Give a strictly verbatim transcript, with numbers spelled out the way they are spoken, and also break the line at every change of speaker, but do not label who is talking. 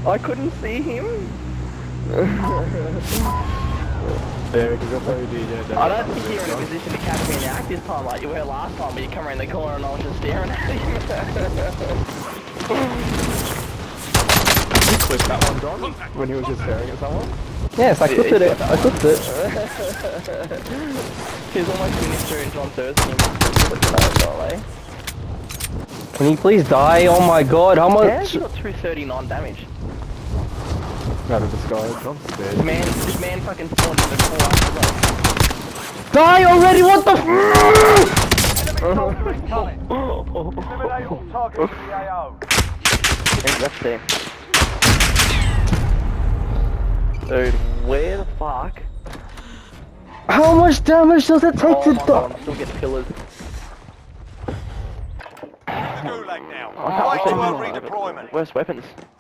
I couldn't see him.
Yeah, because you're probably D J.
I don't think you're in a position to catch me in the act this time like you were last time, but you come around the corner and I was just staring at him.
You clipped that one, John, when he was just staring at someone?
Yes, I clipped it. I clipped it.
He's almost finished through John Thurston.
Can he please die? Oh my god, how
Yeah,
much?
he got two thirty-nine damage.
Out of the sky, John's
This
dead.
man, this man fucking spawned in the core after that.
Die already! What the f-
Eliminate all targets in the A O.
Let's see. Dude, where the fuck?
How much damage does it take
Oh
to
my
die?
god, I'm still getting pillars.
The Gulag now.
I
Fight to
can't
earn
see
redeployment.
Where's weapons?